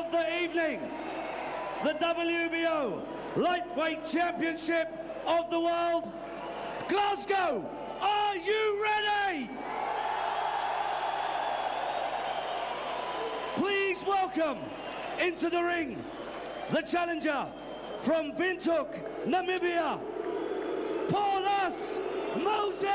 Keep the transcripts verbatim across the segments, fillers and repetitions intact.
of the evening, the W B O Lightweight Championship of the World. Glasgow, are you ready? Please welcome into the ring the challenger from Windhoek, Namibia, Paulus Moses!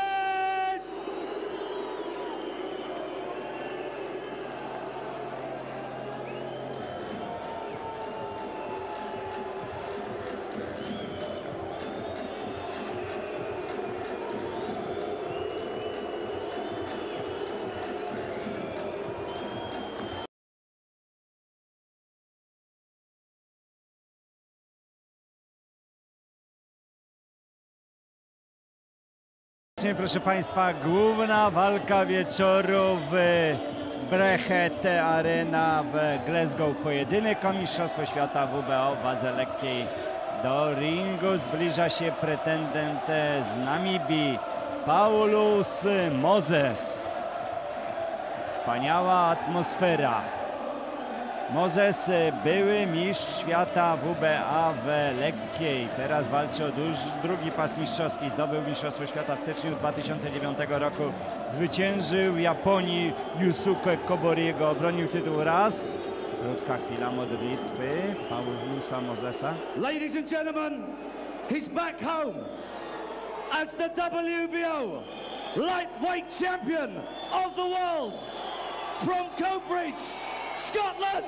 Proszę Państwa, główna walka wieczoru w Braehead Arena w Glasgow. Pojedynek o Mistrzostwo Świata W B O w wadze lekkiej. Do ringu zbliża się pretendent z Namibii, Paulus Moses. Wspaniała atmosfera. Moses, były mistrz świata W B A w lekkiej. Teraz walczy o drugi pas mistrzowski. Zdobył Mistrzostwo Świata w styczniu dwa tysiące dziewiątego roku. Zwyciężył w Japonii Yusuke Koboriego. Obronił tytuł raz. Krótka chwila modlitwy Paulusa Mosesa. Ladies and gentlemen, he's back home as the W B O Lightweight Champion of the World from Cambridge, Scotland,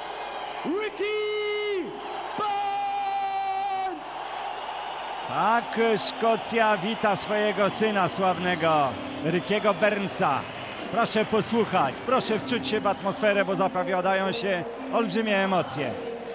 Ricky Burns! Tak, Szkocja wita swojego syna sławnego, Rickiego Burnsa. Proszę posłuchać, proszę wczuć się w atmosferę, bo zapowiadają się olbrzymie emocje.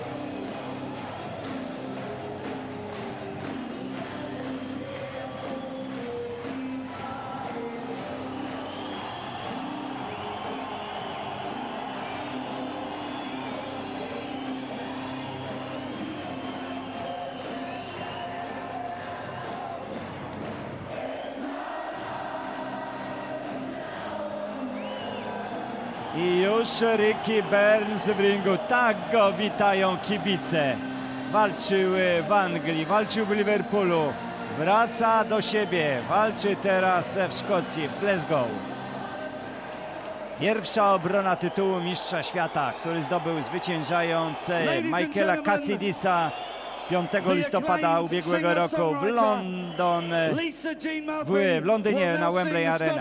I już Ricky Burns w ringu. Tak go witają kibice. Walczył w Anglii, walczył w Liverpoolu. Wraca do siebie. Walczy teraz w Szkocji, w Glasgow. Pierwsza obrona tytułu mistrza świata, który zdobył zwyciężając Michaela Katsidisa piątego listopada ubiegłego roku w London, w, w Londynie na Wembley Arena.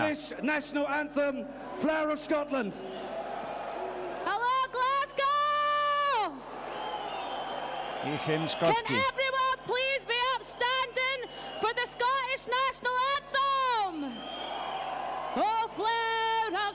Hello, Glasgow! I hymn szkocki. Can everyone please be upstanding for the Scottish national anthem? Oh, flower of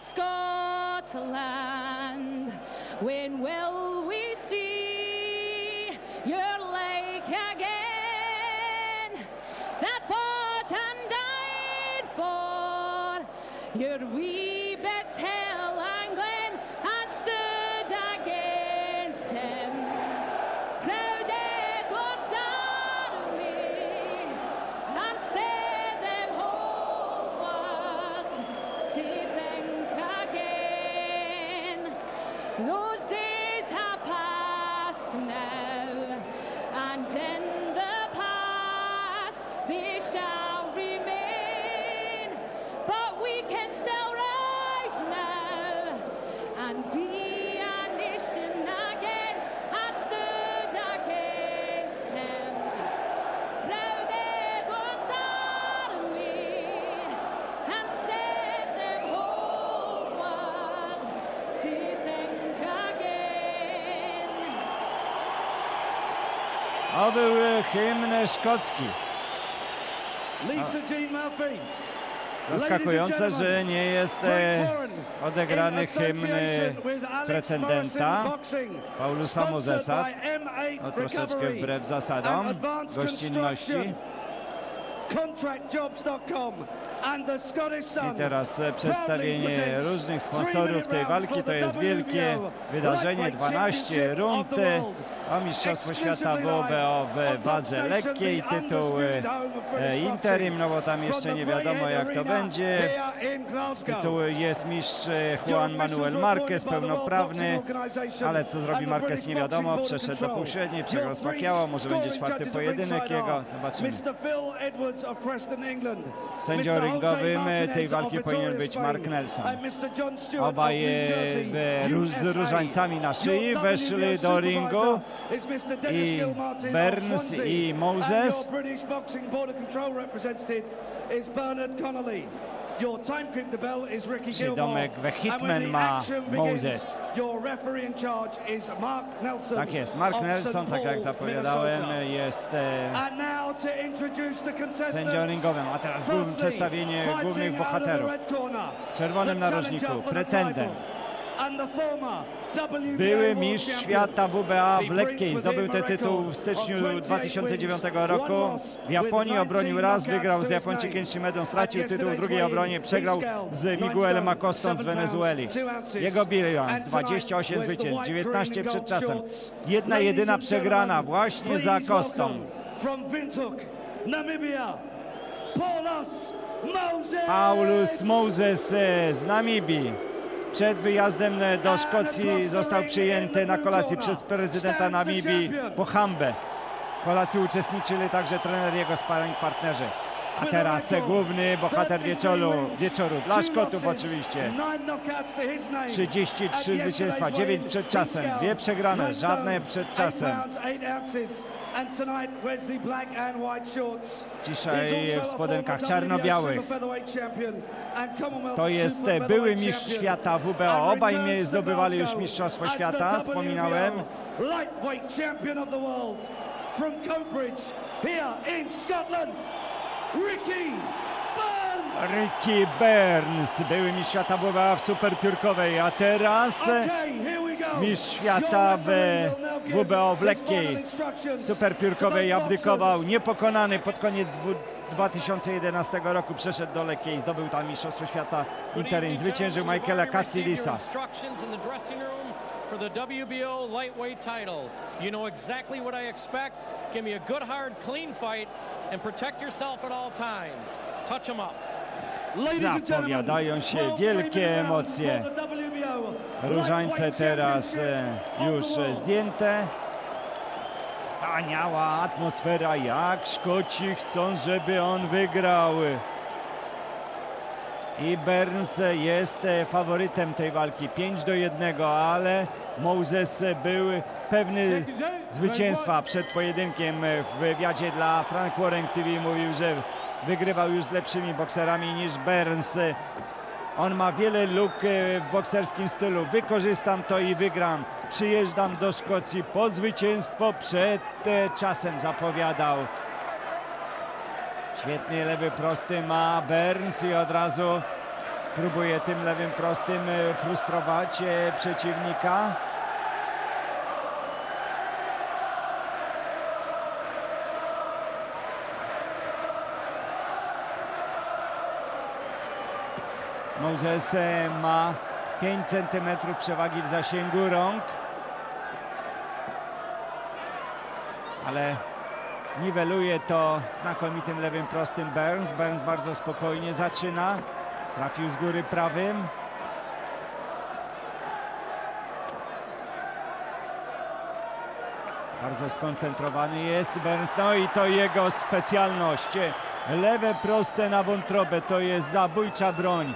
Scotland, when will we see your lake again, that fought and died for your wee bit hill and glen, and stood against him, proud Edward's army, and said them hold what to think again. Those days have passed now, and in the past they shall remain, but we can still rise now and be a nation again, and stood against him, proud Edward's army, and said them hold what to think again. To był hymn szkocki. Lisa Jean Murphy. Zaskakujące, że nie jest e, odegrany hymn pretendenta Paulusa Mosesa. No, troszeczkę wbrew zasadom gościnności. I teraz przedstawienie różnych sponsorów tej walki. To jest wielkie wydarzenie, dwanaście rund. o Mistrzostwo Świata W B O w wadze lekkiej, tytuł e, interim, no bo tam jeszcze nie wiadomo jak to będzie. Tytuł jest mistrz Juan Manuel Marquez, pełnoprawny, ale co zrobi Marquez nie wiadomo, przeszedł do półśredniej, przegrał z Pacquiao, może będzie czwarty pojedynek jego, zobaczymy. Sędzią ringowym tej walki powinien być Mark Nelson. Obaj z różańcami na szyi weszli do ringu i Burns i Moses. Czyli domek we Hitman ma Moses. Tak jest, Mark Nelson, tak jak zapowiadałem, jest e, sędzią ringowym. A teraz główne przedstawienie głównych bohaterów. W czerwonym narożniku pretendent, były mistrz świata W B A w lekkiej, zdobył ten tytuł w styczniu dwa tysiące dziewiątego roku. W Japonii obronił raz, wygrał z Japończykiem Shimedą, stracił tytuł w drugiej obronie, przegrał z Miguelem Acostą z Wenezueli. Jego bilans, dwadzieścia osiem zwycięstw, dziewiętnaście przed czasem. Jedna jedyna przegrana właśnie z Acostą. Paulus Moses z Namibii. Przed wyjazdem do Szkocji został przyjęty na kolacji przez prezydenta Namibii Pohambę. W kolacji uczestniczyli także trener i jego sparring partnerzy. A teraz główny bohater wieczoru, wieczoru dla Szkotów oczywiście. trzydzieści trzy zwycięstwa, dziewięć przed czasem, dwie przegrane, żadne przed czasem. Dzisiaj w spodenkach czarno-białych. To jest były mistrz świata W B O. Obaj zdobywali już mistrzostwo świata, wspominałem. Ricky Burns, były mistrz świata W B A w superpiórkowej, a teraz mistrz świata w W B O w lekkiej superpiórkowej abdykował, niepokonany pod koniec dwa tysiące jedenastego roku, przeszedł do lekkiej, zdobył tam mistrzostwo świata interim, zwyciężył Michaela Katsidisa. For the W B O Lightweight title. You know exactly what I expect. Give me a good, hard, clean fight and protect yourself at all times. Touch them up. Zapowiadają się wielkie emocje. Różańce teraz już zdjęte. Wspaniała atmosfera, jak Szkoci chcą, żeby on wygrał. I Burns jest faworytem tej walki, pięć do jednego, ale Moses był pewny zwycięstwa przed pojedynkiem. W wywiadzie dla Frank Warren T V mówił, że wygrywał już z lepszymi bokserami niż Burns. On ma wiele luk w bokserskim stylu. Wykorzystam to i wygram. Przyjeżdżam do Szkocji po zwycięstwo przed czasem, zapowiadał. Świetny lewy prosty ma Burns i od razu próbuje tym lewym prostym frustrować przeciwnika. Moses ma pięć centymetrów przewagi w zasięgu rąk, ale niweluje to znakomitym lewym prostym Burns. Burns bardzo spokojnie zaczyna. Trafił z góry prawym. Bardzo skoncentrowany jest Burns. No i to jego specjalność. Lewe proste na wątrobę to jest zabójcza broń.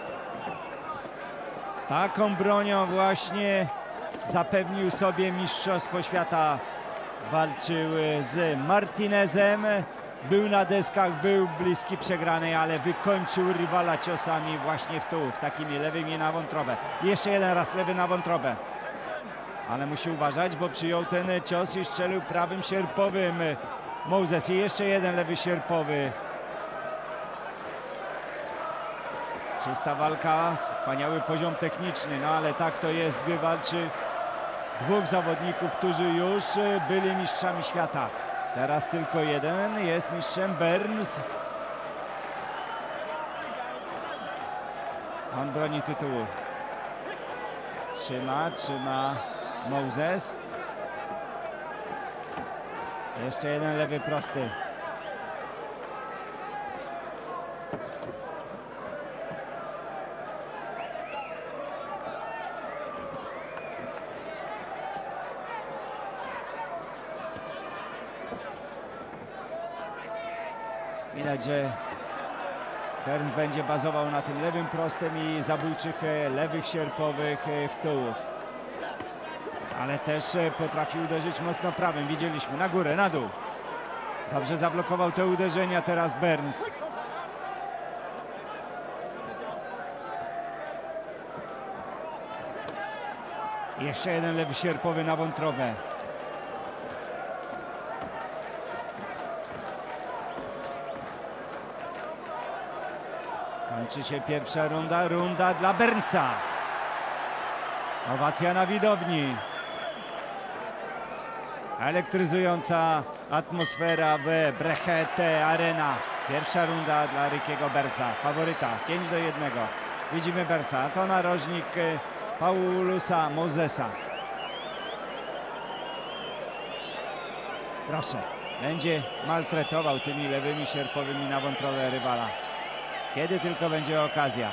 Taką bronią właśnie zapewnił sobie mistrzostwo świata. Walczył z Martinezem, był na deskach, był bliski przegranej, ale wykończył rywala ciosami właśnie w tułów, takimi lewymi na wątrobę. Jeszcze jeden raz lewy na wątrobę. Ale musi uważać, bo przyjął ten cios i strzelił prawym sierpowym Moses. I jeszcze jeden lewy sierpowy. Czysta walka, wspaniały poziom techniczny, no ale tak to jest, gdy walczy dwóch zawodników, którzy już byli mistrzami świata. Teraz tylko jeden jest mistrzem, Burns. On broni tytułu. Trzyma, trzyma Moses. Jeszcze jeden lewy prosty. Widać, że Burns będzie bazował na tym lewym prostym i zabójczych lewych sierpowych wtułów. Ale też potrafił uderzyć mocno prawym. Widzieliśmy na górę, na dół. Dobrze zablokował te uderzenia teraz Burns. Jeszcze jeden lewy sierpowy na wątrobę. Kończy się pierwsza runda, runda dla Burnsa. Owacja na widowni. Elektryzująca atmosfera w Braehead Arena. Pierwsza runda dla Rickiego Burnsa, faworyta, pięć do jednego. Widzimy Burnsa, to narożnik Paulusa Mosesa. Proszę, będzie maltretował tymi lewymi sierpowymi na wątrobę rywala. Kiedy tylko będzie okazja.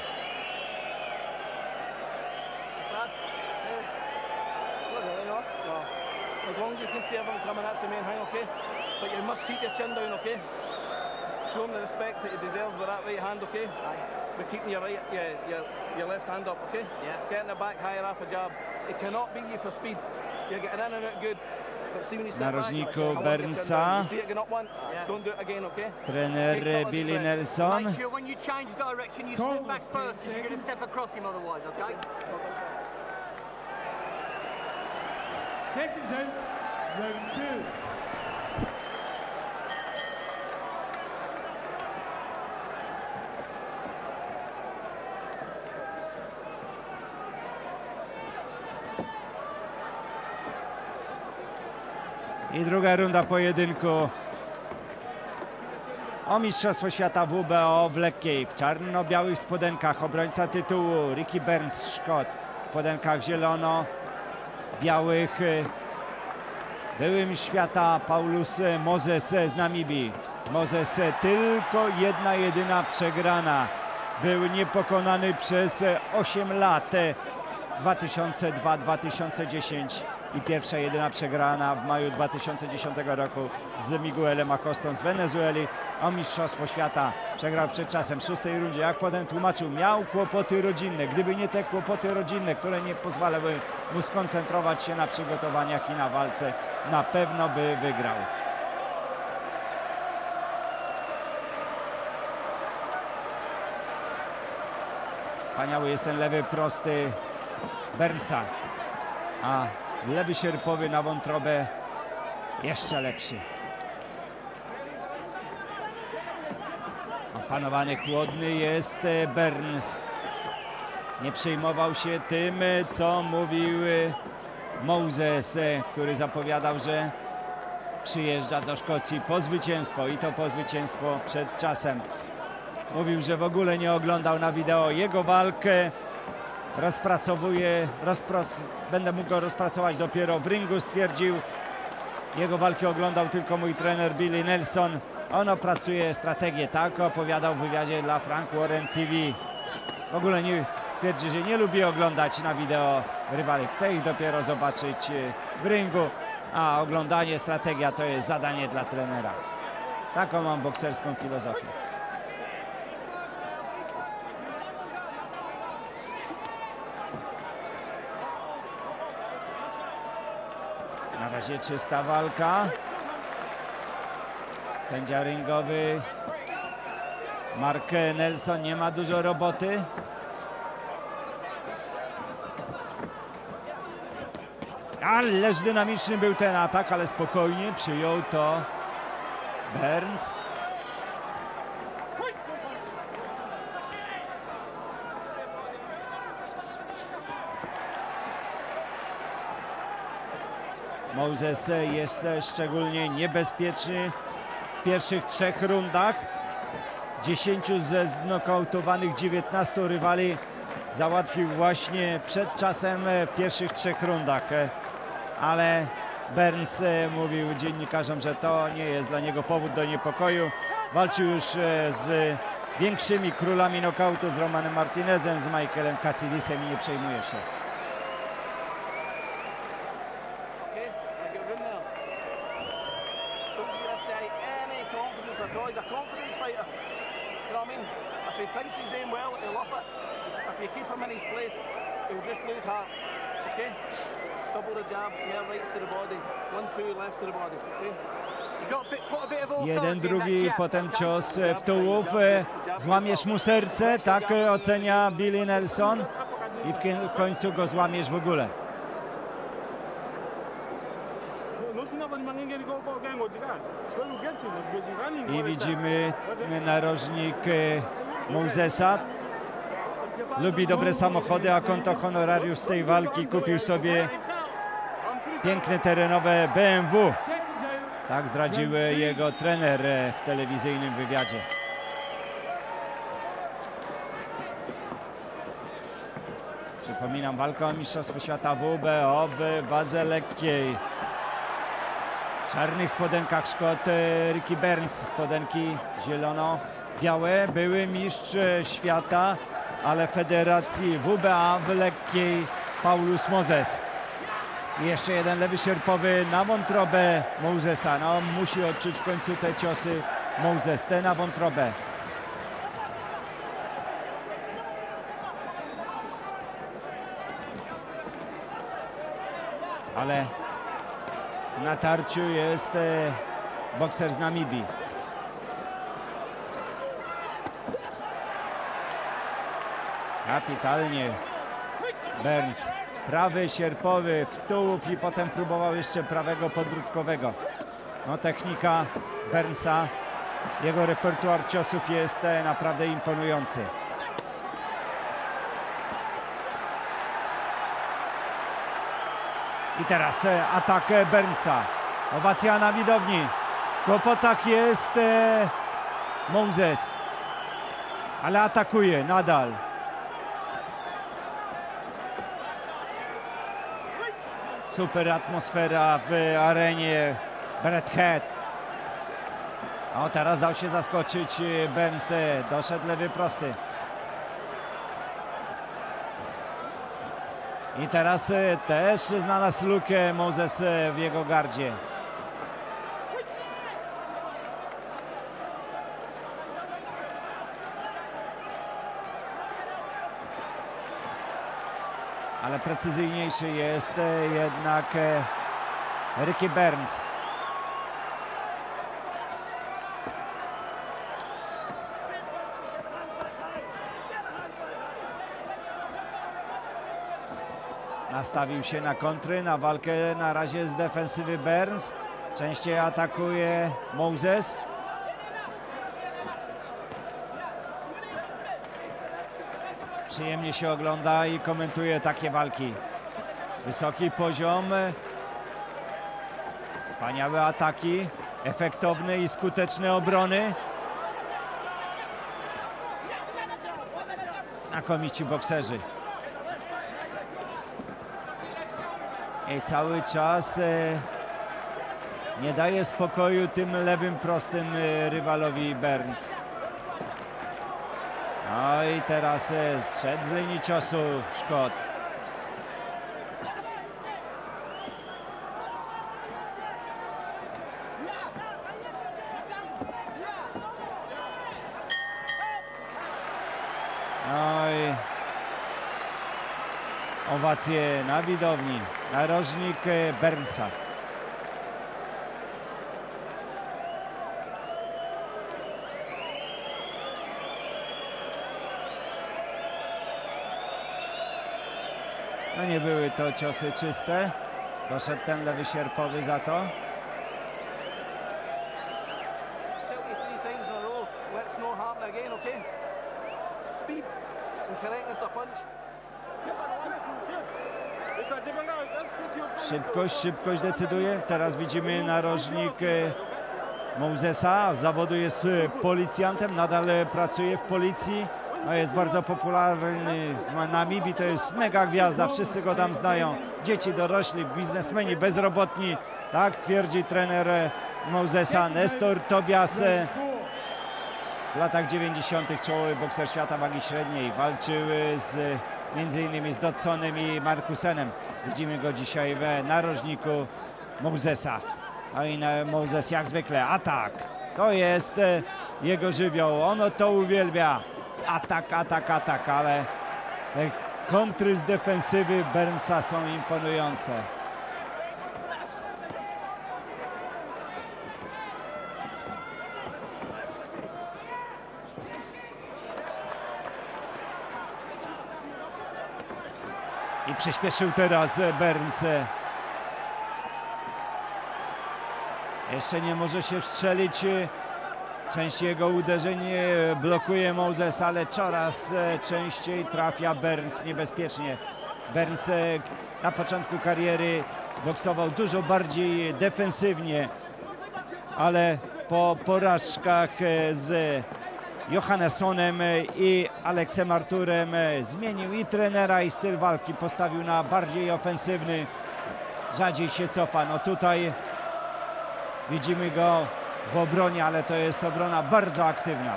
As long as you can see everyone coming, that's the main thing, okay? But you must keep your chin down, okay? Show him the respect that he deserves with that right hand, okay? Aye. But keeping your right, your, your, your left hand up, okay? Yeah. Getting the back higher off a jab. It cannot beat you for speed. You're getting in and out good. But see when you step narożniku back, Burnsa. you see it going up once, yeah. Don't do it again, okay? Trener Billy Nelson. Make sure when you change direction, you step back first, because you're going to step across him otherwise, okay? Seconds out, round two. I druga runda pojedynku o Mistrzostwo Świata W B O w lekkiej. W czarno-białych spodenkach obrońca tytułu Ricky Burns, Szkot. W spodenkach zielono-białych były mistrz świata Paulus Moses z Namibii. Moses tylko jedna jedyna przegrana. Był niepokonany przez osiem lat. dwa tysiące dwa dwa tysiące dziesięć i pierwsza jedyna przegrana w maju dwa tysiące dziesiątego roku z Miguelem Acostą z Wenezueli o Mistrzostwo Świata. Przegrał przed czasem w szóstej rundzie. Jak potem tłumaczył, miał kłopoty rodzinne. Gdyby nie te kłopoty rodzinne, które nie pozwalały mu skoncentrować się na przygotowaniach i na walce, na pewno by wygrał. Wspaniały jest ten lewy prosty Burnsa, a lewy sierpowy na wątrobę jeszcze lepszy. Opanowany, chłodny jest Burns. Nie przejmował się tym, co mówił Moses, który zapowiadał, że przyjeżdża do Szkocji po zwycięstwo i to po zwycięstwo przed czasem. Mówił, że w ogóle nie oglądał na wideo jego walkę. Rozpracowuje, rozprac będę mógł go rozpracować dopiero w ringu, stwierdził. Jego walki oglądał tylko mój trener Billy Nelson. On opracuje strategię, tak opowiadał w wywiadzie dla Frank Warren T V. W ogóle nie twierdzi, że nie lubi oglądać na wideo rywali. Chce ich dopiero zobaczyć w ringu, a oglądanie, strategia to jest zadanie dla trenera. Taką mam bokserską filozofię. Na razie czysta walka. Sędzia ringowy Mark Nelson nie ma dużo roboty. Ależ dynamiczny był ten atak, ale spokojnie przyjął to Burns. Moses jest szczególnie niebezpieczny w pierwszych trzech rundach. dziesięciu ze znokautowanych dziewiętnastu rywali załatwił właśnie przed czasem w pierwszych trzech rundach. Ale Burns e, mówił dziennikarzom, że to nie jest dla niego powód do niepokoju. Walczył już e, z większymi królami nokautu, z Romanem Martinezem, z Michaelem Katsidisem i nie przejmuje się. Jeden, drugi, potem cios w tułów. Złamiesz mu serce, tak ocenia Billy Nelson. I w końcu go złamiesz w ogóle. I widzimy narożnik Mosesa. Lubi dobre samochody, a konto honorariów z tej walki kupił sobie piękne terenowe B M W. Tak zdradził jego trener w telewizyjnym wywiadzie. Przypominam, walka o Mistrzostwo Świata W B O w wadze lekkiej. W czarnych spodenkach Szkot Ricky Burns, spodenki zielono-białe. Były mistrz świata, ale federacji W B A w lekkiej Paulus Moses. I jeszcze jeden lewy sierpowy na wątrobę Mosesa. No, musi odczuć w końcu te ciosy Moses, te na wątrobę. Ale na tarciu jest e, bokser z Namibii. Kapitalnie Burns. Prawy sierpowy w tułów i potem próbował jeszcze prawego podbródkowego. No, technika Burnsa, jego repertuar ciosów jest e, naprawdę imponujący. I teraz e, atak Burnsa. Owacja na widowni. W kłopotach jest e, Moses. Ale atakuje nadal. Super atmosfera w arenie Braehead. O, teraz dał się zaskoczyć Burns. Doszedł lewy prosty. I teraz też znalazł lukę Moses w jego gardzie. Ale precyzyjniejszy jest jednak Ricky Burns. Nastawił się na kontry, na walkę na razie z defensywy Burns. Częściej atakuje Moses. Przyjemnie się ogląda i komentuje takie walki. Wysoki poziom. Wspaniałe ataki. Efektowne i skuteczne obrony. Znakomici bokserzy. I cały czas e, nie daje spokoju tym lewym prostym e, rywalowi Burns. No i teraz e, zszedł z linii ciosu Szkot. No i owacje na widowni. Narożnik Burnsa. No nie były to ciosy czyste. Doszedł ten lewy sierpowy za to. Szybkość, szybkość decyduje. Teraz widzimy narożnik Mosesa. Z zawodu jest policjantem, nadal pracuje w policji. No jest bardzo popularny w Namibii, to jest mega gwiazda, wszyscy go tam znają. Dzieci, dorośli, biznesmeni, bezrobotni, tak twierdzi trener Mosesa. Nestor Tobias, w latach dziewięćdziesiątych czołowy bokser świata wagi średniej, walczył z między innymi z Dodsonem i Markusenem. Widzimy go dzisiaj w narożniku Mosesa. No i Moses jak zwykle atak. To jest jego żywioł, on to uwielbia. Atak, atak, atak, ale te kontry z defensywy Burnsa są imponujące. I przyspieszył teraz Burns. Jeszcze nie może się wstrzelić. Część jego uderzeń blokuje Moses, ale coraz częściej trafia Burns niebezpiecznie. Burns na początku kariery boksował dużo bardziej defensywnie, ale po porażkach z Johannessonem i Aleksem Arturem zmienił i trenera, i styl walki. Postawił na bardziej ofensywny, rzadziej się cofa. No tutaj widzimy go w obronie, ale to jest obrona bardzo aktywna.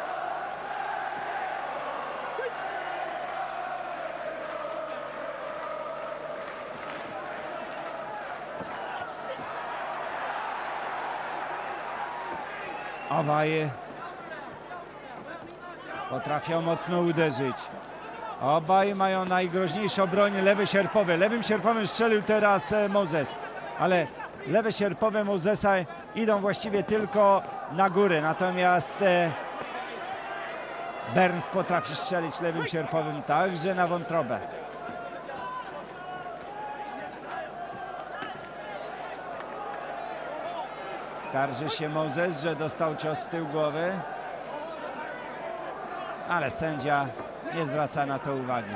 Obaj potrafią mocno uderzyć. Obaj mają najgroźniejszą broń, lewy sierpowy. Lewym sierpowym strzelił teraz Moses, ale lewe sierpowe Mosesa idą właściwie tylko na górę, natomiast e, Burns potrafi strzelić lewym sierpowym także na wątrobę. Skarży się Moses, że dostał cios w tył głowy, ale sędzia nie zwraca na to uwagi.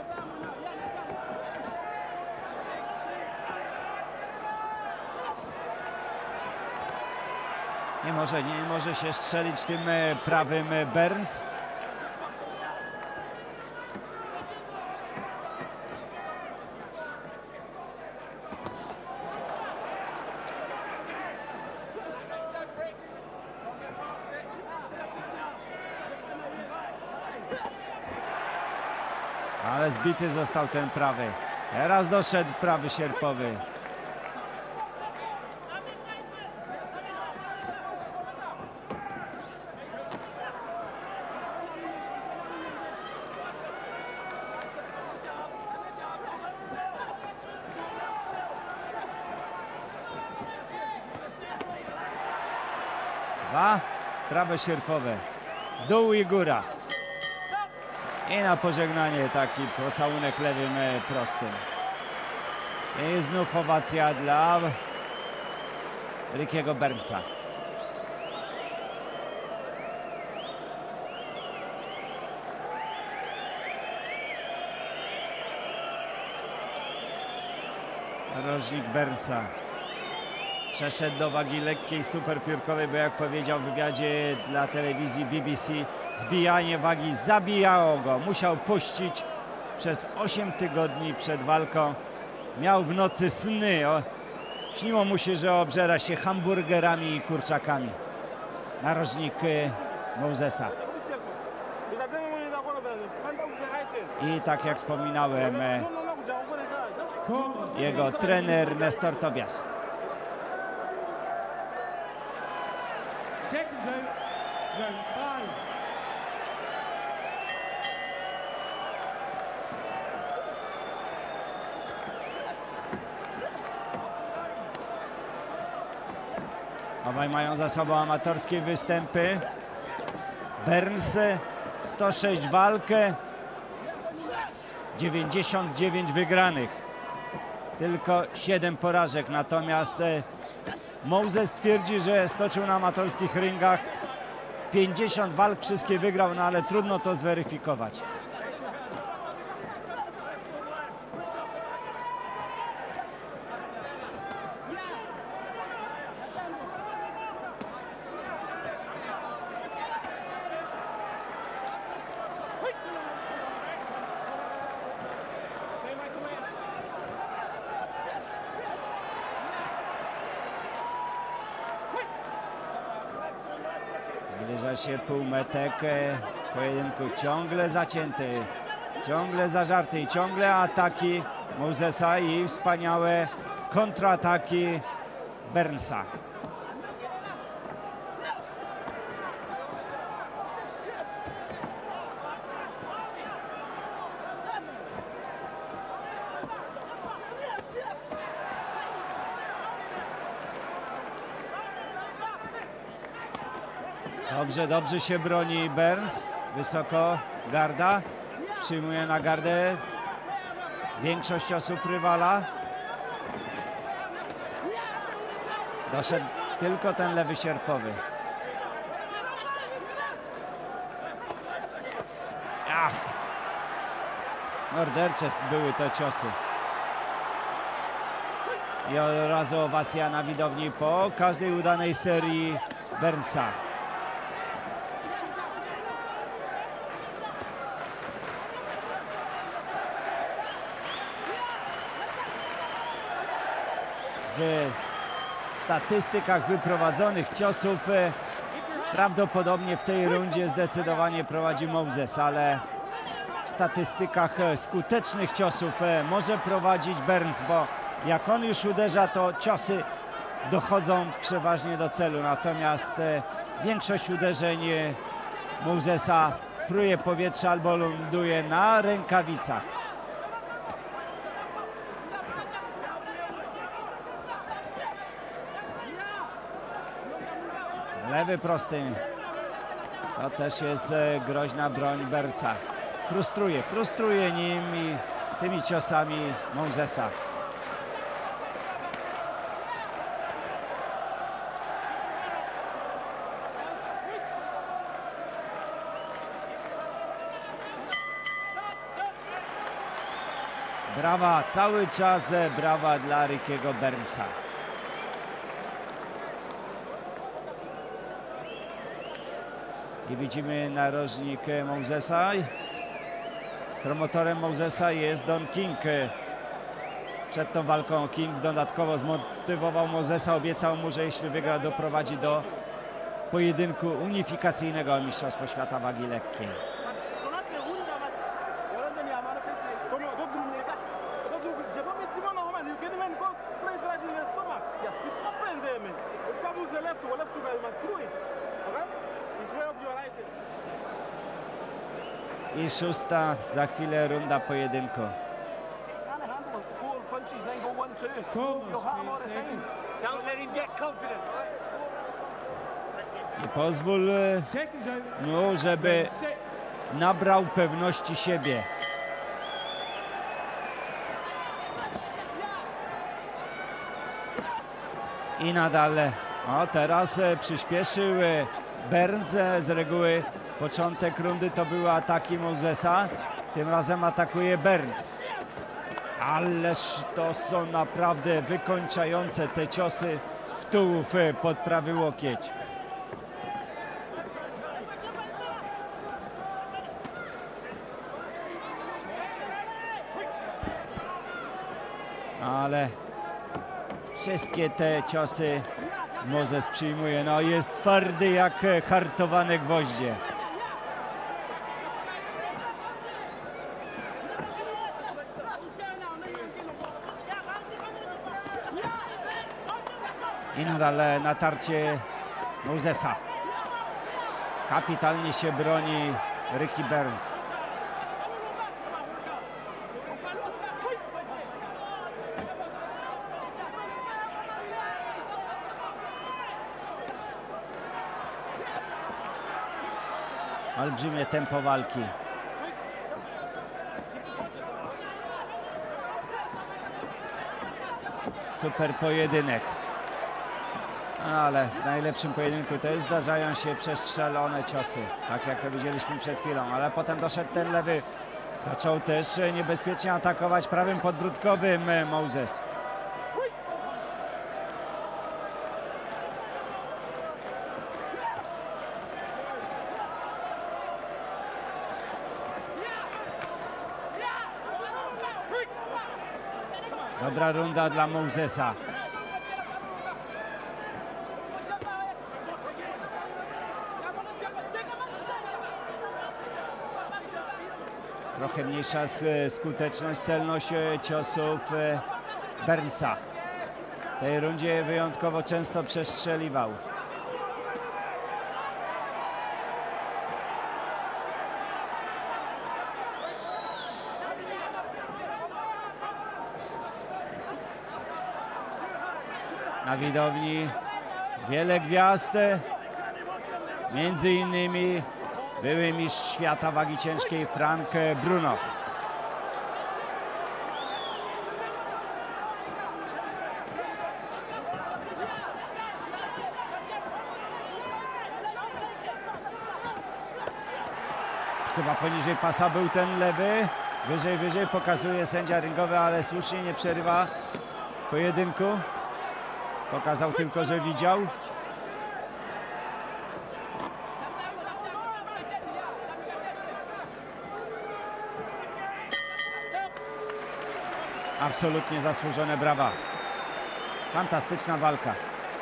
Nie może, nie może się strzelić tym prawym Burns. Ale zbity został ten prawy. Teraz doszedł prawy sierpowy. Dwa prawe sierpowe, dół i góra. I na pożegnanie taki pocałunek lewym prostym. I znów owacja dla Rickiego Burnsa. Narożnik Burnsa przeszedł do wagi lekkiej, superpiórkowej, bo jak powiedział w wywiadzie dla telewizji B B C, zbijanie wagi zabijało go. Musiał puścić przez osiem tygodni przed walką. Miał w nocy sny. O, śniło mu się, że obżera się hamburgerami i kurczakami. Narożnik Mosesa. I tak jak wspominałem, jego trener Nestor Tobias. Obaj mają za sobą amatorskie występy. Burns sto sześć walk, dziewięćdziesiąt dziewięć wygranych, tylko siedem porażek. Natomiast Moses twierdzi, że stoczył na amatorskich ringach pięćdziesiąt walk, wszystkie wygrał, no ale trudno to zweryfikować. Zbliża się półmetek pojedynku, ciągle zacięty, ciągle zażarty i ciągle ataki Mosesa i wspaniałe kontrataki Burnsa. Dobrze, dobrze się broni Burns. Wysoko garda. Przyjmuje na gardę większość osób rywala. Doszedł tylko ten lewy sierpowy. Ach! Mordercze były te ciosy. I od razu owacja na widowni po każdej udanej serii Burnsa. W statystykach wyprowadzonych ciosów prawdopodobnie w tej rundzie zdecydowanie prowadzi Moses, ale w statystykach skutecznych ciosów może prowadzić Burns, bo jak on już uderza, to ciosy dochodzą przeważnie do celu, natomiast większość uderzeń Mosesa pruje powietrze albo ląduje na rękawicach. Lewy prosty. To też jest groźna broń Burnsa. Frustruje, frustruje nim i tymi ciosami Mosesa. Brawa, cały czas brawa dla Rickiego Burnsa. I widzimy narożnik Mosesa. Promotorem Mosesa jest Don King. Przed tą walką King dodatkowo zmotywował Mosesa, obiecał mu, że jeśli wygra, doprowadzi do pojedynku unifikacyjnego Mistrzostwa Świata wagi lekkiej. I szósta za chwilę runda pojedynku. I pozwól mu, żeby nabrał pewności siebie. I nadal, o teraz przyspieszył Burns. Z reguły początek rundy to były ataki Mosesa, tym razem atakuje Burns. Ależ to są naprawdę wykończające te ciosy w tułów pod prawy łokieć. Ale wszystkie te ciosy Moses przyjmuje. No jest twardy jak hartowane gwoździe. I nadal natarcie Mosesa. Kapitalnie się broni Ricky Burns. Olbrzymie tempo walki. Super pojedynek. Ale w najlepszym pojedynku też zdarzają się przestrzelone ciosy, tak jak to widzieliśmy przed chwilą, ale potem doszedł ten lewy. Zaczął też niebezpiecznie atakować prawym podbródkowym Moses. Dobra runda dla Mosesa. Trochę mniejsza skuteczność, celność ciosów Burnsa. W tej rundzie wyjątkowo często przestrzeliwał. Na widowni wiele gwiazd, między innymi były mistrz świata wagi ciężkiej Frank Bruno. Chyba poniżej pasa był ten lewy. Wyżej, wyżej pokazuje sędzia ringowy, ale słusznie nie przerywa pojedynku. Pokazał tylko, że widział. Absolutnie zasłużone brawa. Fantastyczna walka.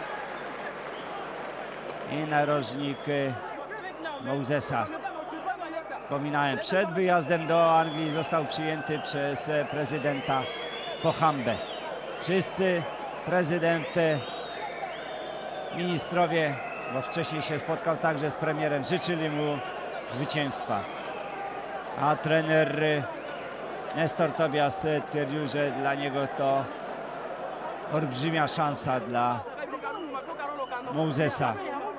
I narożnik Mosesa. Wspominałem, przed wyjazdem do Anglii został przyjęty przez prezydenta Pohambę. Wszyscy, prezydent, ministrowie, bo wcześniej się spotkał także z premierem, życzyli mu zwycięstwa. A trener Nestor Tobias twierdził, że dla niego to olbrzymia szansa dla Mosesa.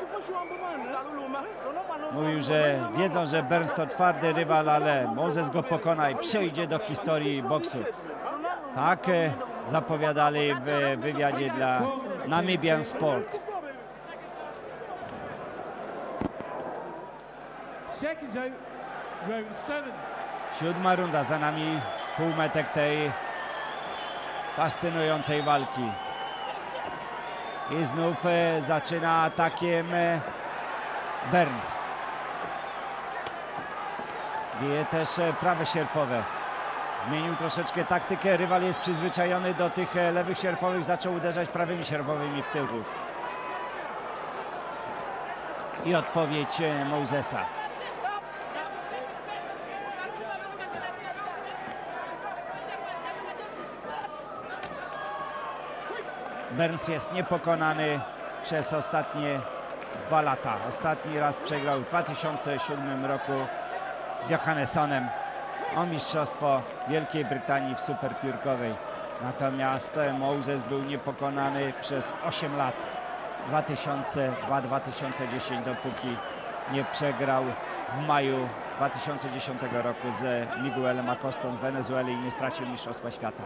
Mówił, że wiedzą, że Burns to twardy rywal, ale Moses go pokona i przejdzie do historii boksu. Tak zapowiadali w wywiadzie dla Namibian Sport. Siódma runda, za nami półmetek tej fascynującej walki. I znów zaczyna atakiem Burns. Bije też prawe sierpowe. Zmienił troszeczkę taktykę. Rywal jest przyzwyczajony do tych lewych sierpowych. Zaczął uderzać prawymi sierpowymi w tyłów. I odpowiedź Mosesa. Burns jest niepokonany przez ostatnie dwa lata. Ostatni raz przegrał w dwa tysiące siódmym roku z Johannessonem o mistrzostwo Wielkiej Brytanii w superpiórkowej. Natomiast Moses był niepokonany przez osiem lat. dwa tysiące dwa do dwa tysiące dziesiątego, dopóki nie przegrał w maju dwa tysiące dziesiątego roku z Miguelem Acostą z Wenezueli i nie stracił mistrzostwa świata.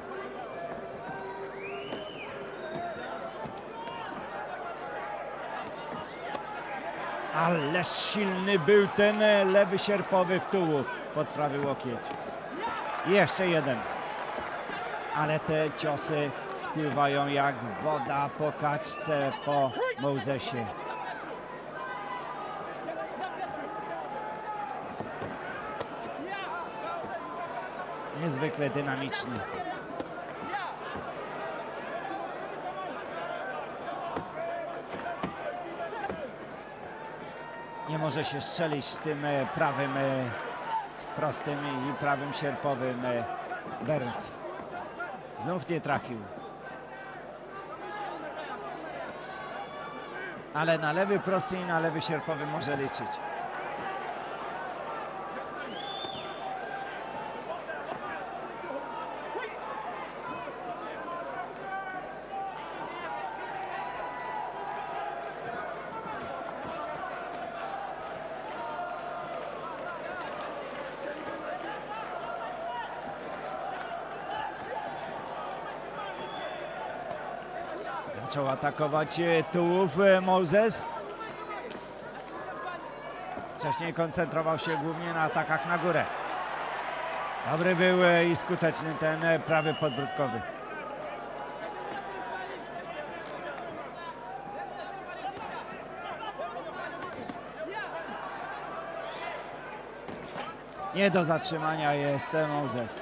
Ależ silny był ten lewy sierpowy w tułów pod prawy łokieć. I jeszcze jeden. Ale te ciosy spływają jak woda po kaczce po Mosesie. Niezwykle dynamiczny. Nie może się strzelić z tym prawym prostym i prawym sierpowym Burns. Znów nie trafił. Ale na lewy prosty i na lewy sierpowy może liczyć. Zaczął atakować tułów Moses. Wcześniej koncentrował się głównie na atakach na górę. Dobry był i skuteczny ten prawy podbródkowy. Nie do zatrzymania jest Moses.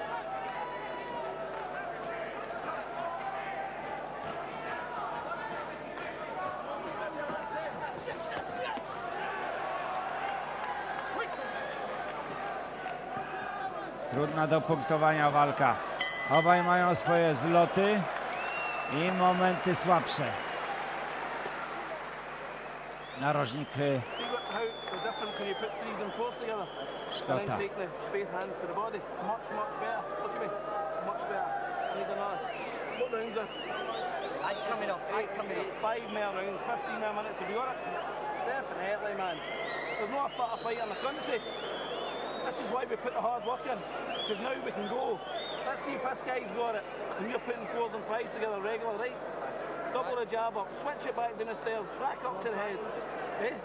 Trudna do punktowania walka. Obaj mają swoje wzloty i momenty słabsze. Narożnik Szkota. This is why we put the hard work in, because now we can go. Let's see if this guy's got it, and you're putting fours and fives together regular, right? Double the jab up, switch it back down the stairs, back up to the head. Eh?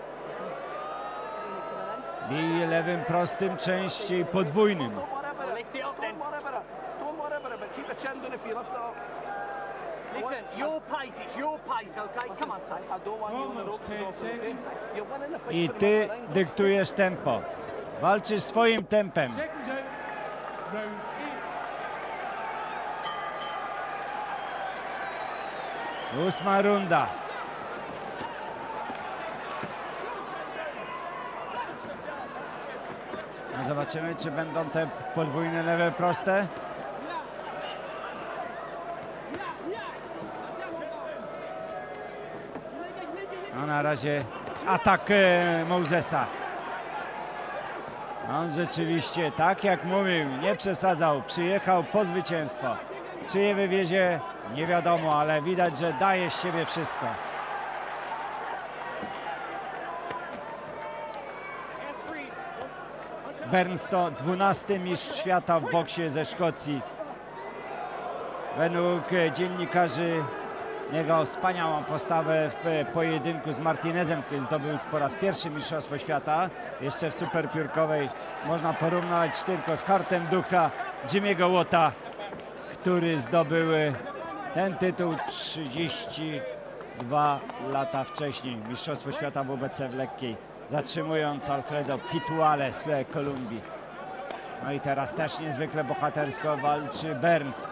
Bije lewym prostym, częściej podwójnym. Don't worry about it. Don't worry about it. Don't worry about it, but keep the chin down if you lift it up. Listen, your pace, it's your pace, okay? Come on, son. I don't want you on the ropes as often, okay? You're winning the fight I for the ty money ring. dyktujesz tempo. Walczysz swoim tempem. Ósma runda. No zobaczymy, czy będą te podwójne lewe proste. No na razie atak e, Mosesa. On rzeczywiście, tak jak mówił, nie przesadzał, przyjechał po zwycięstwo. Czy je wywiezie, nie wiadomo, ale widać, że daje z siebie wszystko. Burns to dwunasty mistrz świata w boksie ze Szkocji. Według dziennikarzy jego wspaniałą postawę w pojedynku z Martinezem, który zdobył po raz pierwszy mistrzostwo świata, jeszcze w superpiórkowej, można porównać tylko z hartem ducha Jimmy'ego Watta, który zdobył ten tytuł trzydzieści dwa lata wcześniej, mistrzostwo świata w U B C w lekkiej, zatrzymując Alfredo Pituale z Kolumbii. No i teraz też niezwykle bohatersko walczy Burns.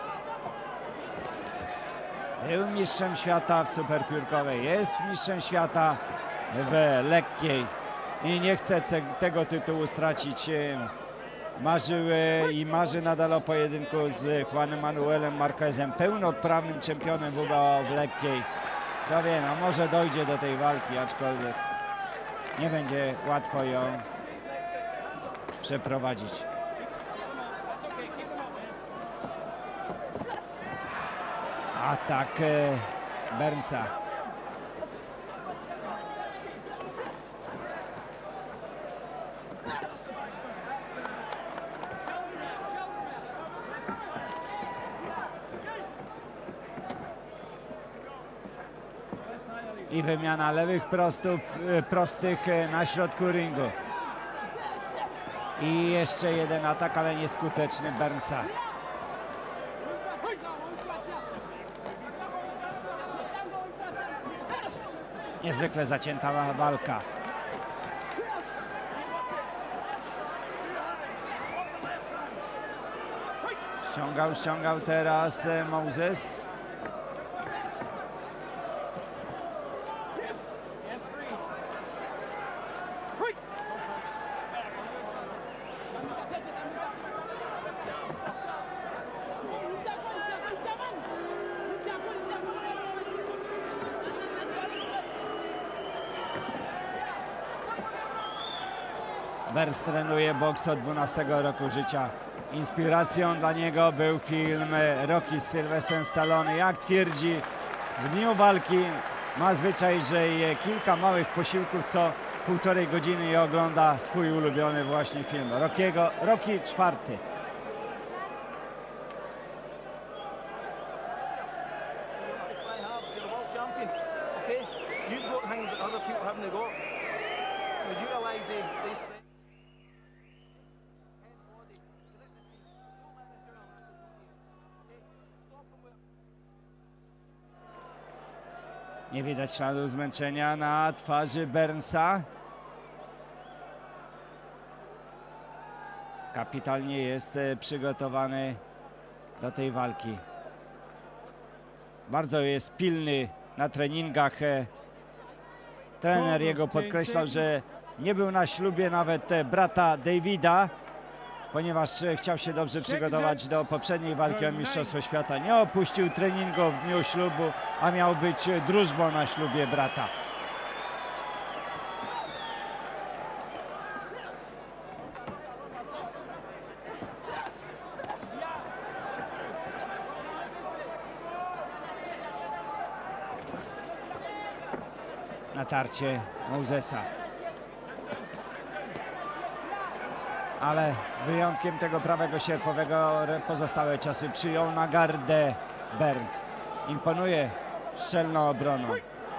Był mistrzem świata w superpiórkowej, jest mistrzem świata w lekkiej i nie chce tego tytułu stracić. Marzył i marzy nadal o pojedynku z Juanem Manuelem Marquezem, pełnoprawnym czempionem W B O w lekkiej. Kto wie, no może dojdzie do tej walki, aczkolwiek nie będzie łatwo ją przeprowadzić. Atak Burnsa. I wymiana lewych prostów, prostych na środku ringu. I jeszcze jeden atak, ale nieskuteczny Burnsa. Niezwykle zacięta walka. Ściągał, ściągał teraz Moses. Burns trenuje boks od dwunastego roku życia. Inspiracją dla niego był film Rocky z Sylwestrem Stallone. Jak twierdzi, w dniu walki ma zwyczaj, że je kilka małych posiłków co półtorej godziny i ogląda swój ulubiony właśnie film Rockiego, Rocky czwarty. Nie widać śladu zmęczenia na twarzy Burnsa. Kapitalnie jest przygotowany do tej walki. Bardzo jest pilny na treningach. Trener jego podkreślał, że nie był na ślubie nawet brata Davida ponieważ chciał się dobrze przygotować do poprzedniej walki o Mistrzostwo Świata. Nie opuścił treningu w dniu ślubu, a miał być drużbą na ślubie brata. Natarcie Mosesa. Ale z wyjątkiem tego prawego sierpowego pozostałe ciosy przyjął na gardę Burns. Imponuje szczelną obroną.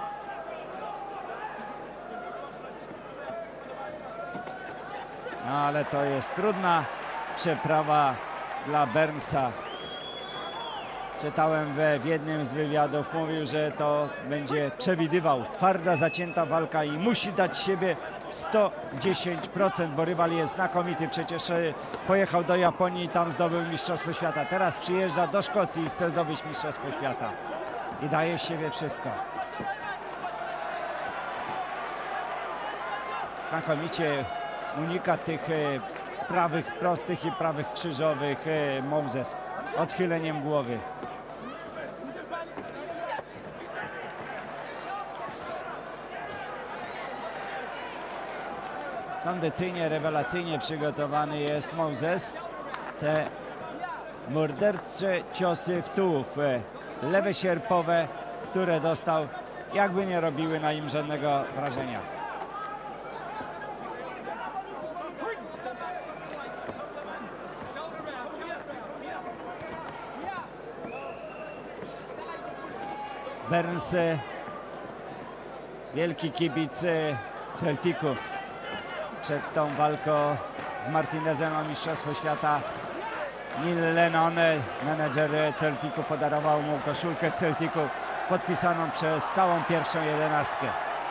No, ale to jest trudna przeprawa dla Burnsa. Czytałem we, w jednym z wywiadów, mówił, że to będzie, przewidywał, twarda, zacięta walka i musi dać siebie sto dziesięć procent, bo rywal jest znakomity. Przecież pojechał do Japonii i tam zdobył Mistrzostwo Świata. Teraz przyjeżdża do Szkocji i chce zdobyć Mistrzostwo Świata. I daje z siebie wszystko. Znakomicie unika tych prawych prostych i prawych krzyżowych Moses odchyleniem głowy. Kondycyjnie, rewelacyjnie przygotowany jest Moses. Te mordercze ciosy w tułów, lewe sierpowe, które dostał, jakby nie robiły na nim żadnego wrażenia. Burns, wielki kibic Celticu. Przed tą walką z Martinezem o Mistrzostwo Świata Neil Lennon, menedżer Celticu, podarował mu koszulkę Celticu podpisaną przez całą pierwszą jedenastkę.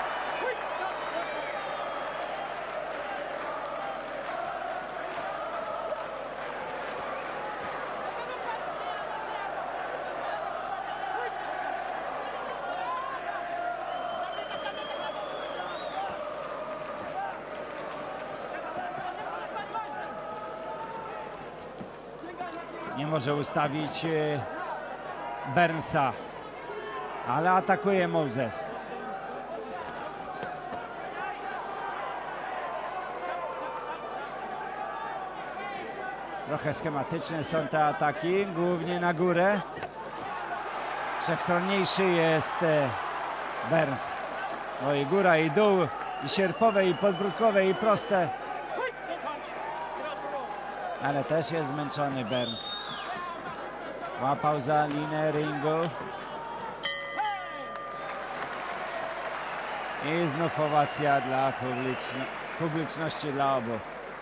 Nie może ustawić Burnsa, ale atakuje Moses. Trochę schematyczne są te ataki, głównie na górę. Wszechstronniejszy jest Burns. No i góra, i dół, i sierpowe, i podbródkowe, i proste. Ale też jest zmęczony Burns. Łapał za linę ringu. I znów owacja dla publicz- publiczności, dla obu.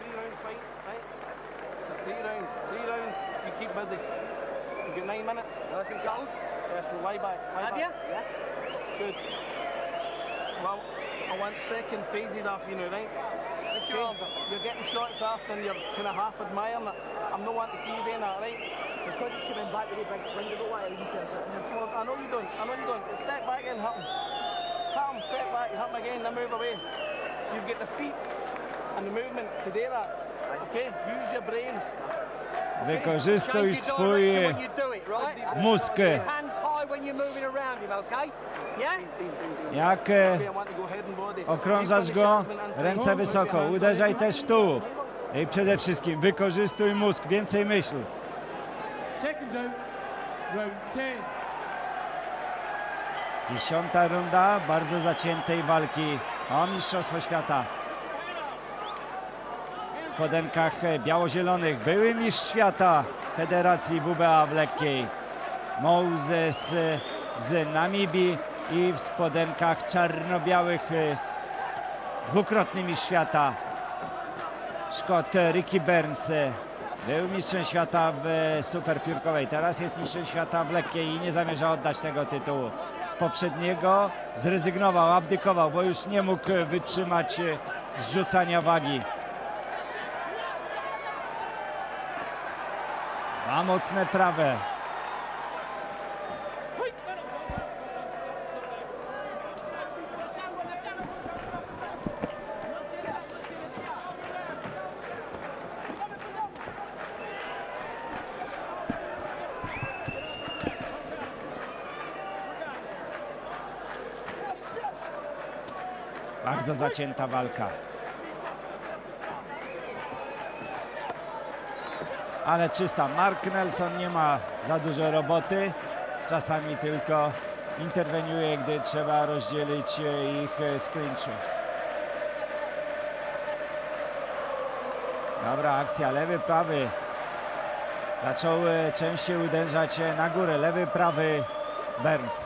Well, I want second phases after you know, right? Okay. You're getting shots off and you're kind of half admiring it. I'm not wanting to see you doing that, right? It's because he's coming back with a big swing. You don't want to defense it. Well, I know you don't. I know you don't. Step back and hit him. Hit him, step back, hit him again, then move away. You've got the feet and the movement to do that. Okay? Use your brain. Wykorzystuj swój mózg. Jak okrążasz go, ręce wysoko, uderzaj też w tułów. I przede wszystkim wykorzystuj mózg, więcej myśl. Dziesiąta runda bardzo zaciętej walki o Mistrzostwo Świata. W spodenkach biało-zielonych były mistrz świata Federacji W B A w lekkiej Moses z Namibii i w spodenkach czarno-białych dwukrotny mistrz świata Szkot Ricky Burns. Był mistrzem świata w superpiórkowej, teraz jest mistrzem świata w lekkiej i nie zamierza oddać tego tytułu. Z poprzedniego zrezygnował, abdykował, bo już nie mógł wytrzymać zrzucania wagi. Dwa mocne prawe. Bardzo zacięta walka. Ale czysta. Mark Nelson nie ma za dużo roboty. Czasami tylko interweniuje, gdy trzeba rozdzielić ich z klinczu. Dobra akcja, lewy, prawy. Zaczął częściej uderzać na górę. Lewy, prawy Burns.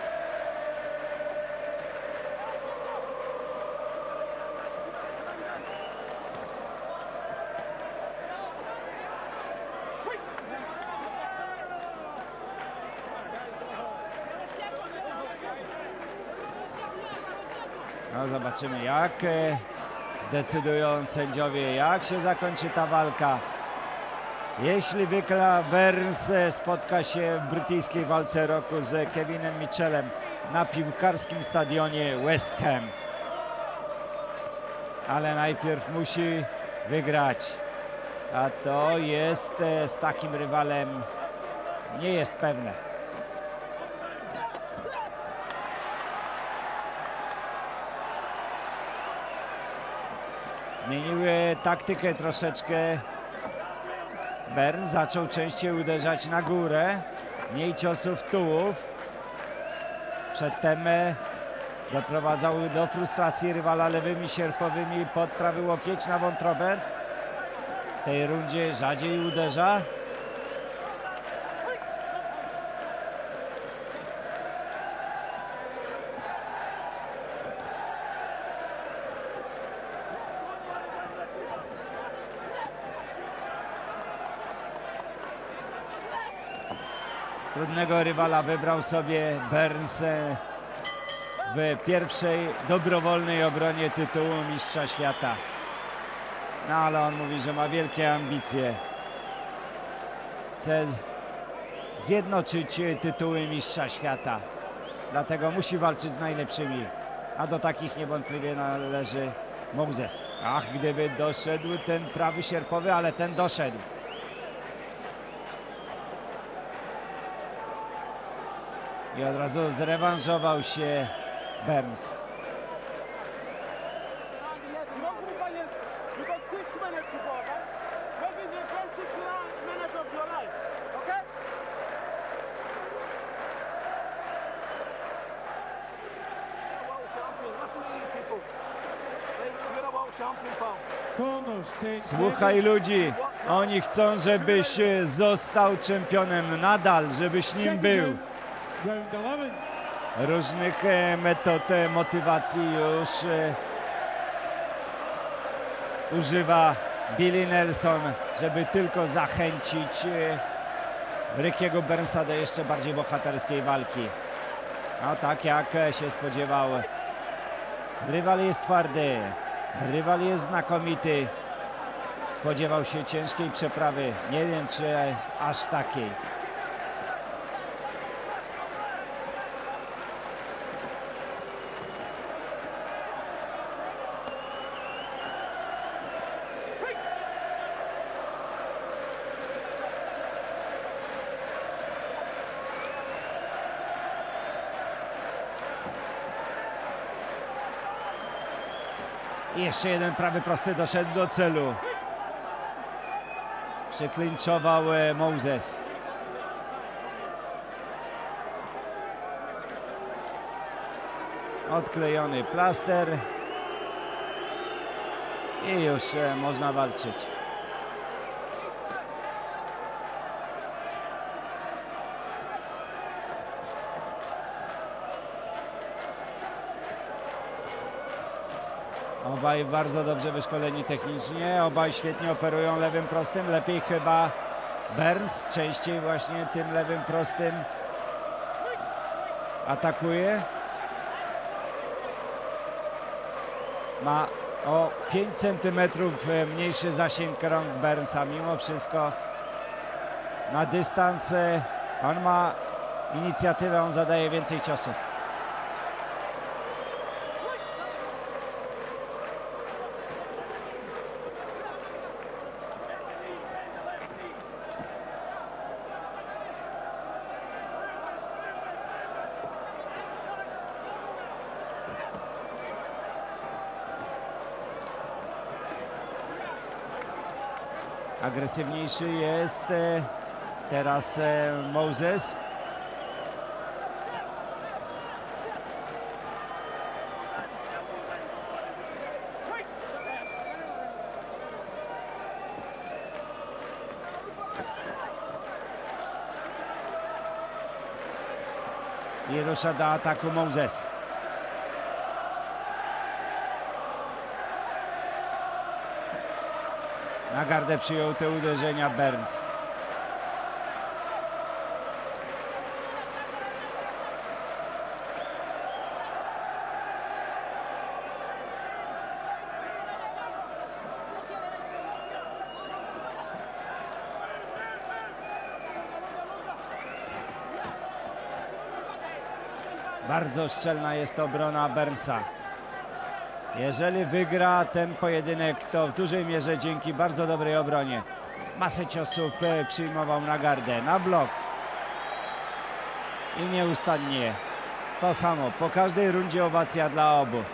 No zobaczymy, jak zdecydują sędziowie, jak się zakończy ta walka. Jeśli wygra, Burns spotka się w brytyjskiej walce roku z Kevinem Mitchellem na piłkarskim stadionie West Ham. Ale najpierw musi wygrać, a to jest z takim rywalem nie jest pewne. Zmieniły taktykę troszeczkę. Burns zaczął częściej uderzać na górę, mniej ciosów w tułów. Przedtem doprowadzał do frustracji rywala lewymi sierpowymi pod prawy łokieć na wątrobę. W tej rundzie rzadziej uderza. Trudnego rywala wybrał sobie Burns w pierwszej dobrowolnej obronie tytułu mistrza świata. No ale on mówi, że ma wielkie ambicje. Chce zjednoczyć tytuły mistrza świata. Dlatego musi walczyć z najlepszymi. A do takich niewątpliwie należy Moses. Ach, gdyby doszedł ten prawy sierpowy, ale ten doszedł. I od razu zrewanżował się Burns. Słuchaj ludzi, oni chcą, żebyś został czempionem nadal, żebyś nim był. Różnych metod motywacji już używa Billy Nelson, żeby tylko zachęcić Rickiego Burnsa do jeszcze bardziej bohaterskiej walki. No tak jak się spodziewał. Rywal jest twardy, rywal jest znakomity. Spodziewał się ciężkiej przeprawy, nie wiem czy aż takiej. I jeszcze jeden prawy prosty doszedł do celu. Przyklinczował Moses. Odklejony plaster. I już można walczyć. Obaj bardzo dobrze wyszkoleni technicznie, obaj świetnie operują lewym prostym, lepiej chyba Burns, częściej właśnie tym lewym prostym atakuje. Ma o pięć centymetrów mniejszy zasięg rąk Burnsa, mimo wszystko na dystans on ma inicjatywę, on zadaje więcej ciosów. Agresywniejszy jest e, teraz e, Moses. I rusza do ataku Moses. Na gardę przyjął te uderzenia Burns. Bardzo szczelna jest obrona Burnsa. Jeżeli wygra ten pojedynek, to w dużej mierze dzięki bardzo dobrej obronie. Masę ciosów przyjmował na gardę, na blok. I nieustannie to samo. Po każdej rundzie owacja dla obu.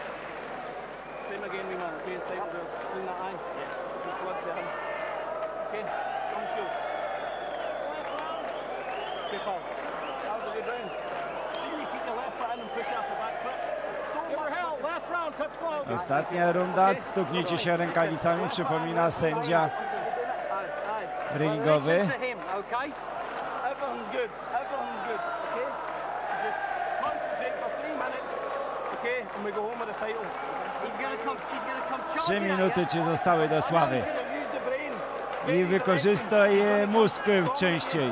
Ostatnia runda, stuknijcie się rękawicami, przypomina sędzia ringowy. Trzy minuty ci zostały do sławy. I wykorzystaj mózg częściej.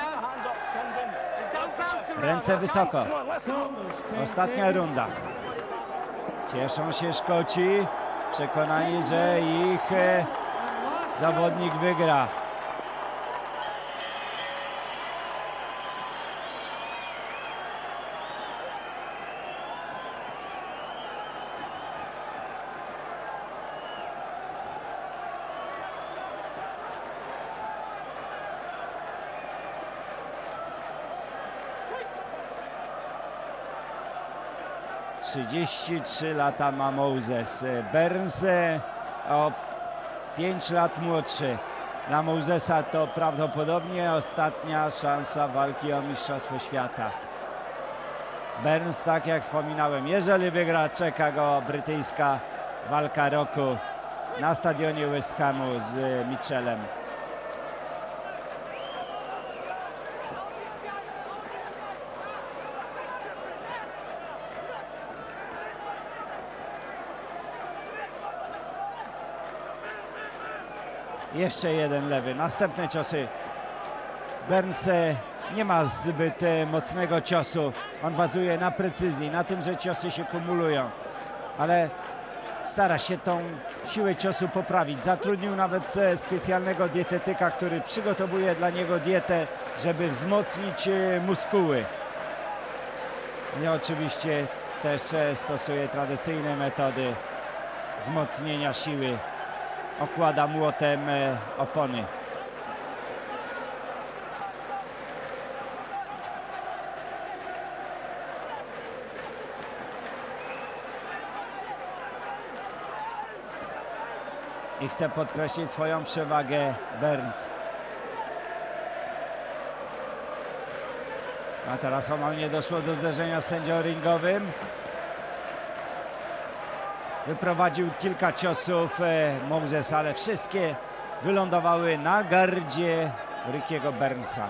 Ręce wysoko. Ostatnia runda. Cieszą się Szkoci, przekonani, że ich e, zawodnik wygra. trzydzieści trzy lata ma Moses. Burns o pięć lat młodszy. Dla Mosesa to prawdopodobnie ostatnia szansa walki o Mistrzostwo Świata. Burns, tak jak wspominałem, jeżeli wygra, czeka go brytyjska walka roku na stadionie West Hamu z Mitchellem. Jeszcze jeden lewy, następne ciosy. Burns nie ma zbyt mocnego ciosu. On bazuje na precyzji, na tym, że ciosy się kumulują. Ale stara się tą siłę ciosu poprawić. Zatrudnił nawet specjalnego dietetyka, który przygotowuje dla niego dietę, żeby wzmocnić muskuły. I oczywiście też stosuje tradycyjne metody wzmocnienia siły. Okłada młotem opony. I chce podkreślić swoją przewagę Burns. A teraz omal nie doszło do zderzenia z sędzią ringowym. Wyprowadził kilka ciosów e, Moses, ale wszystkie wylądowały na gardzie Rickiego Burnsa.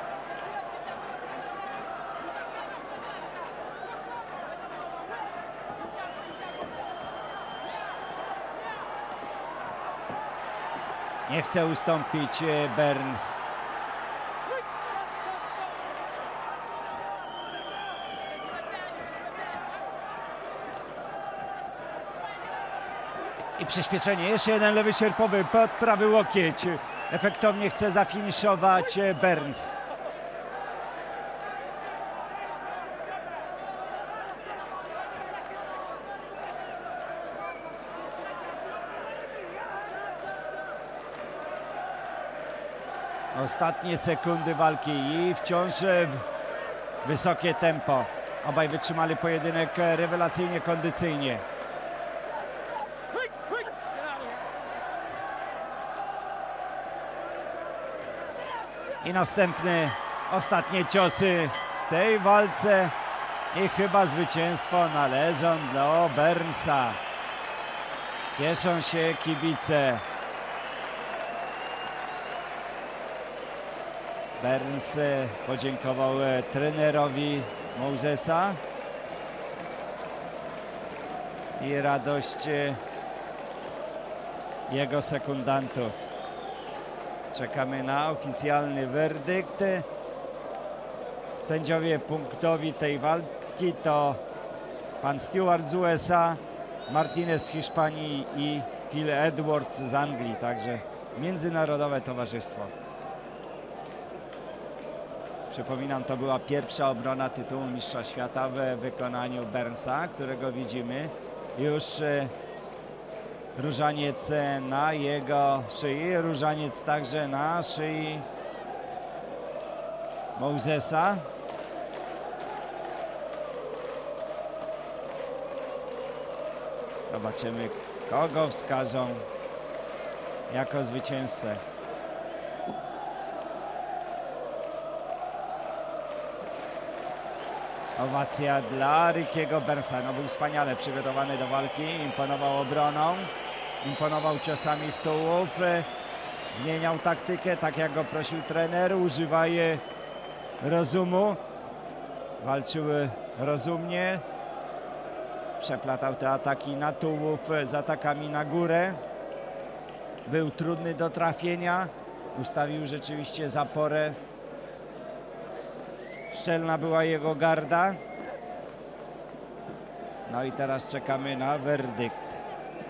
Nie chce ustąpić e, Burns. I przyspieszenie, jeszcze jeden lewy sierpowy pod prawy łokieć. Efektownie chce zafiniszować Burns. Ostatnie sekundy walki i wciąż wysokie tempo. Obaj wytrzymali pojedynek rewelacyjnie kondycyjnie. I następny, ostatnie ciosy w tej walce i chyba zwycięstwo należą do Burnsa. Cieszą się kibice. Burns podziękował trenerowi Mosesa i radość jego sekundantów. Czekamy na oficjalny werdykt. Sędziowie punktowi tej walki to pan Stewart z U S A, Martinez z Hiszpanii i Phil Edwards z Anglii, także międzynarodowe towarzystwo. Przypominam, to była pierwsza obrona tytułu mistrza świata w wykonaniu Burnsa, którego widzimy już różaniec na jego szyi, różaniec także na szyi Mosesa. Zobaczymy, kogo wskażą jako zwycięzcę. Owacja dla Rickiego Burnsa. No, był wspaniale przygotowany do walki, imponował obroną, imponował ciosami w tułów, zmieniał taktykę, tak jak go prosił trener, używaj rozumu, walczył rozumnie, przeplatał te ataki na tułów z atakami na górę, był trudny do trafienia, ustawił rzeczywiście zaporę. Szczelna była jego garda. No i teraz czekamy na werdykt.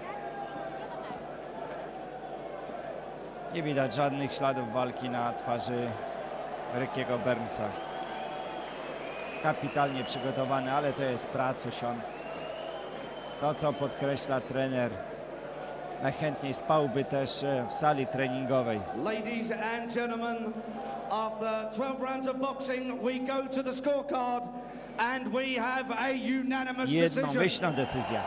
Nie widać żadnych śladów walki na twarzy Rickiego Burnsa. Kapitalnie przygotowany, ale to jest pracuś on. To, co podkreśla trener. Najchętniej spałby też w sali treningowej. Ladies and gentlemen, after twelve rounds of boxing, we go to the scorecard and we have a unanimous decision. Jednomyślna decyzja.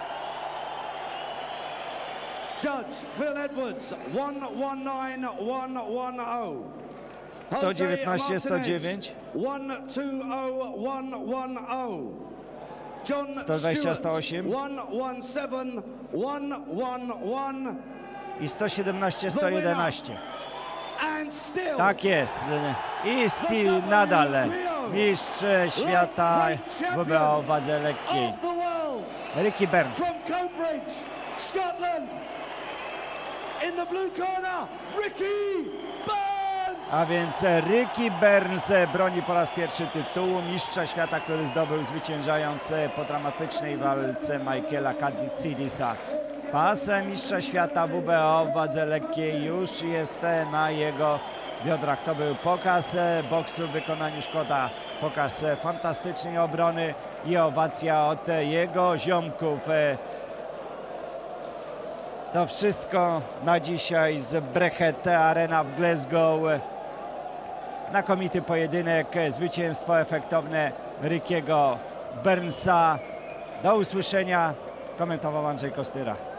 Judge Phil Edwards, one one nine one one zero. sto dziewiętnaście sto dziewięć. one two zero one one zero. John sto dwadzieścia sto osiem. one one seven one one one. I sto siedemnaście sto jedenaście. And still, tak jest. I still nadal mistrz świata w W B O w wadze lekkiej. Ricky Burns. From Cambridge, Scotland. In the blue corner, Ricky Burns. A więc Ricky Burns broni po raz pierwszy tytułu mistrza świata, który zdobył, zwyciężając po dramatycznej walce Michaela Katsidisa. Pas mistrza świata W B O w wadze lekkiej już jest na jego biodrach. To był pokaz boksu w wykonaniu Szkota, pokaz fantastycznej obrony i owacja od jego ziomków. To wszystko na dzisiaj z Braehead Arena w Glasgow. Znakomity pojedynek, zwycięstwo efektowne Rickiego Burnsa. Do usłyszenia, komentował Andrzej Kostyra.